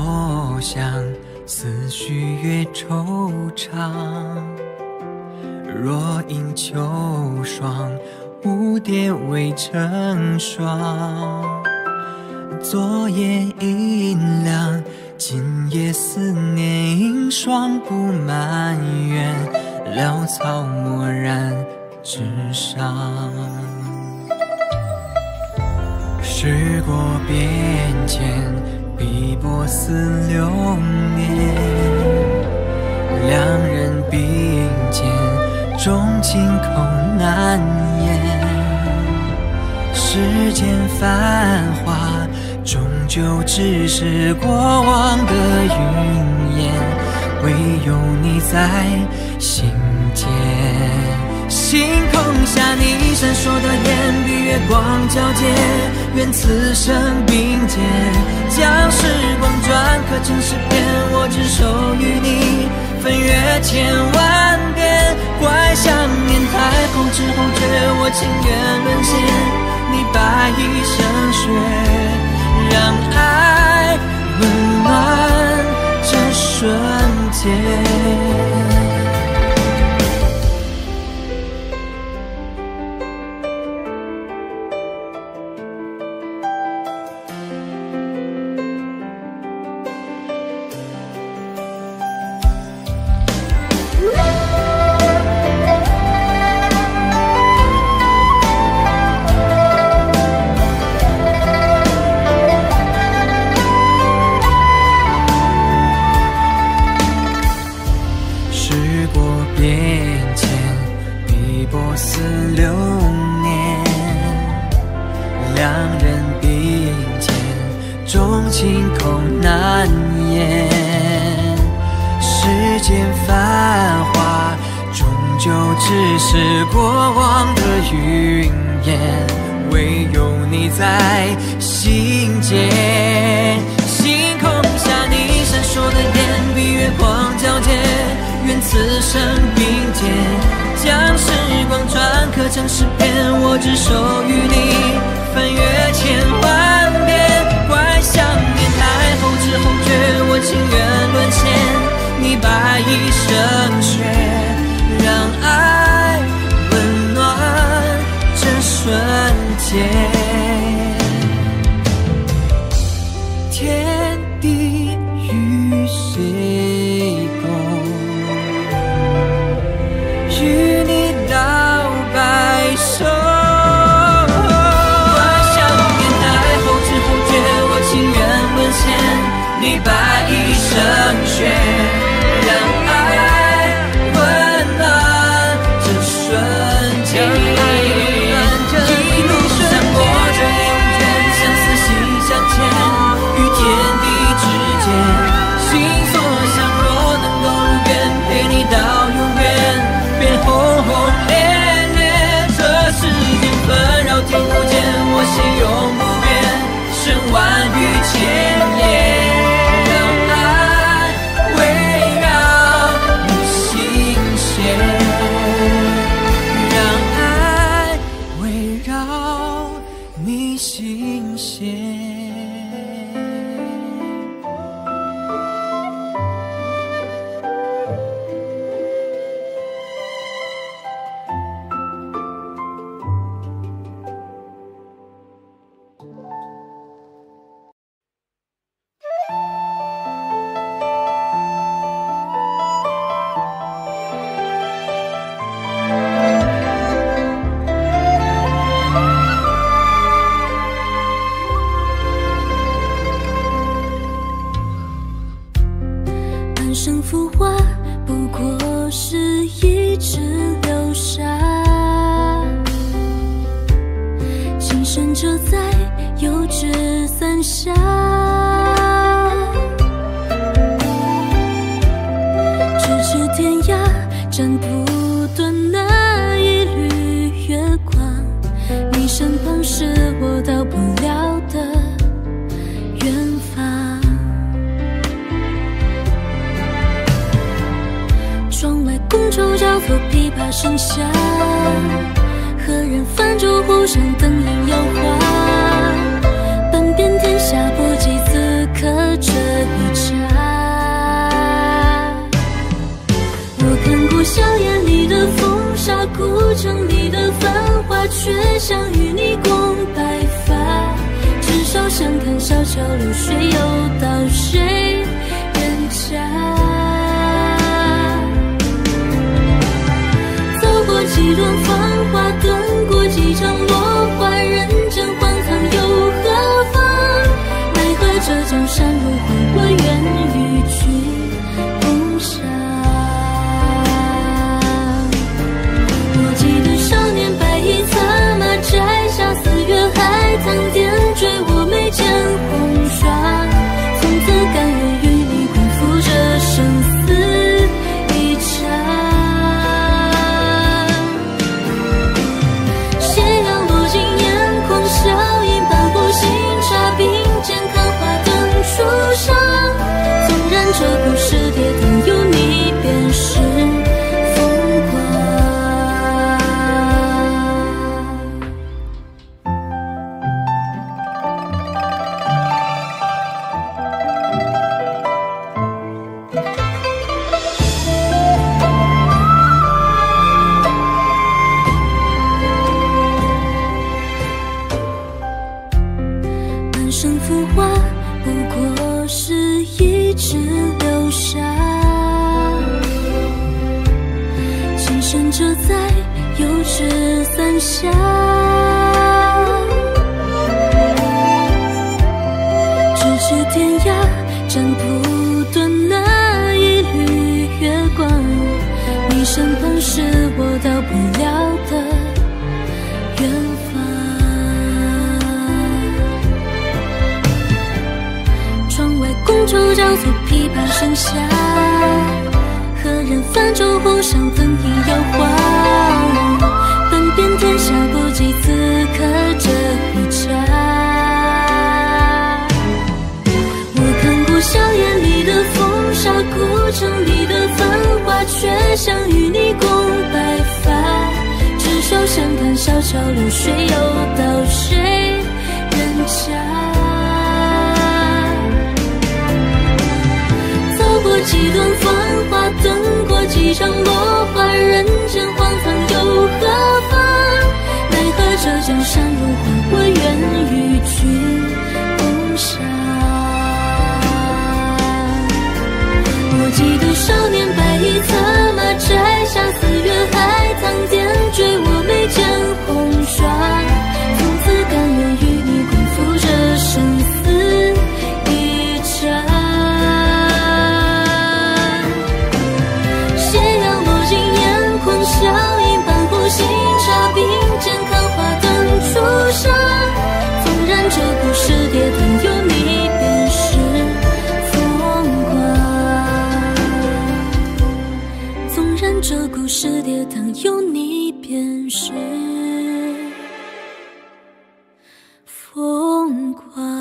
多想，思绪越惆怅。若因秋霜，蝴蝶未成双。昨夜阴凉，今夜思念影霜布满园，潦草漠然纸上。时过变迁，碧波似流年。两人并肩，钟情空难言。世间繁华，终究只是过往的云烟，唯有你在心间。星空下你闪烁的眼，与月光交接，愿此生并肩。将时光转刻成诗篇，我只手与你，翻越千万遍。怪想念太后知后觉，我情愿沦陷。你白衣胜雪，让爱温暖这瞬间。只是过往的云烟，唯有你在心间。星空下你闪烁的眼，与月光交接，愿此生并肩。将时光转刻成诗篇，我只手与你，翻越千万遍。怪想念太后知后觉，我情愿沦陷。你白衣胜雪，让爱温暖这瞬间。天地与谁共？与你到白首。怪想念太后知后觉，我情愿沦陷。你白衣胜雪。我心永不变，胜万语千言，让爱围绕你心弦，让爱围绕你心弦。 盛夏，何人泛舟湖上，灯影摇晃，半边天下，不及此刻这一场。 城里的繁华，却想与你共白发。至少想看小桥流水游到谁人家。走过几段繁华，蹲过几场落花，人间荒唐又何妨？奈何这江山如画，我愿与君共赏。我记得少年白衣策马，摘下四月海棠，点缀我眉间红刷。从此甘愿与你共赴这生死一场。斜阳落尽眼眶，笑饮半壶新茶，并肩看花灯初上。纵然这故事跌宕，有你便是风光。半生浮华，不过是一纸流沙。情深折在油纸伞下，咫尺天涯，斩不断那一缕月光。你身旁是我到不了的远方。窗外觥筹交错，琵琶声下，何人泛舟湖上，灯影摇晃。奔遍天下，不及此刻这一家。我看过硝烟里的风沙，古城里的繁华，却想与你共白发。至少想看小桥流水游到谁人家。走过几段繁华，蹲过几场落花，人间荒唐又何妨？奈何这江山如画，我愿与君共赏。我记得少年白衣策马，摘下四月海棠，点缀我眉间红刷。从此甘愿与你共赴这生死一场。笑饮半壶新茶，并肩看花灯初上。纵然这故事跌宕，有你便是风光。纵然这故事跌宕，有你便是风光。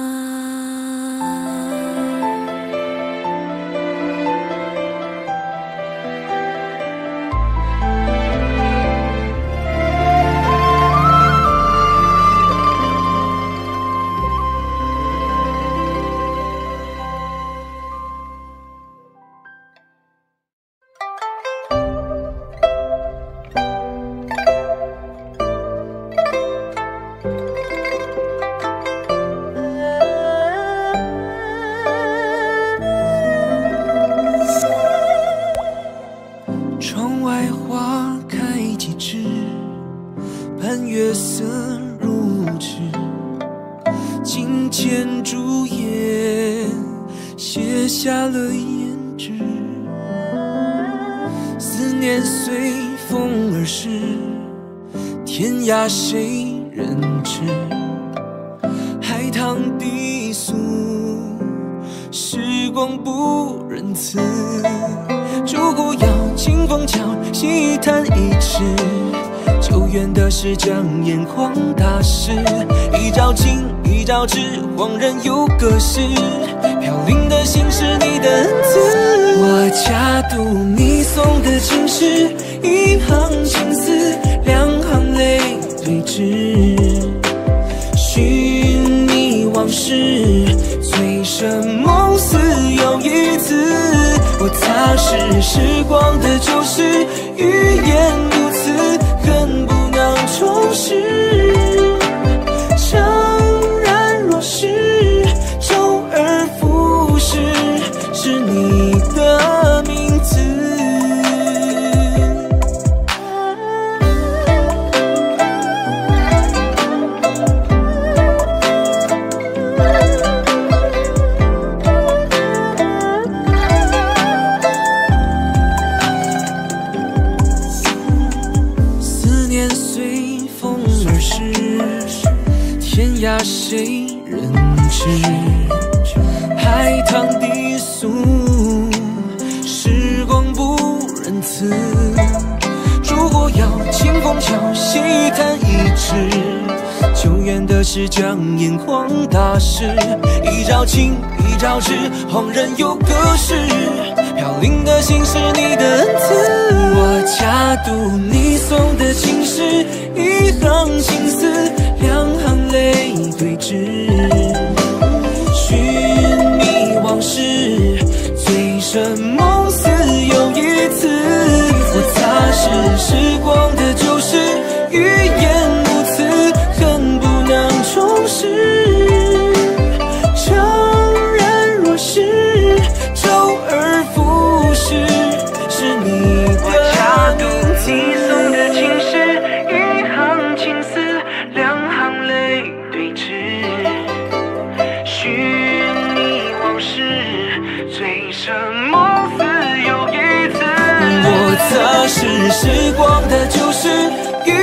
谁人知？海棠低诉，时光不仁慈。烛骨摇，清风桥，细弹一尺。久远的事将眼眶打湿，一朝情，一朝痴，恍然又隔世。飘零的心是你的恩赐，我假读你送的情诗，一行情丝，两行泪对峙。寻你往事，醉生梦死又一次。我擦拭时光的旧事，欲言又辞，恨谁人知？海棠低诉，时光不仁慈。如果要清风桥细谈一枝，久远的是将眼眶大湿。一朝晴，一朝止，恍然又隔世。飘零的心是你的恩赐，我恰读你送的情诗，一行情丝，两行泪对峙。寻觅往事，醉生梦死又一次。我擦拭时光的旧事，欲言无辞，恨不能重拾。怅然若失，周而复始，是你的我恰读你送的情诗，一行情丝，两行泪对峙。寻觅往事，醉生梦死又一次。 我擦拭时光的旧事，欲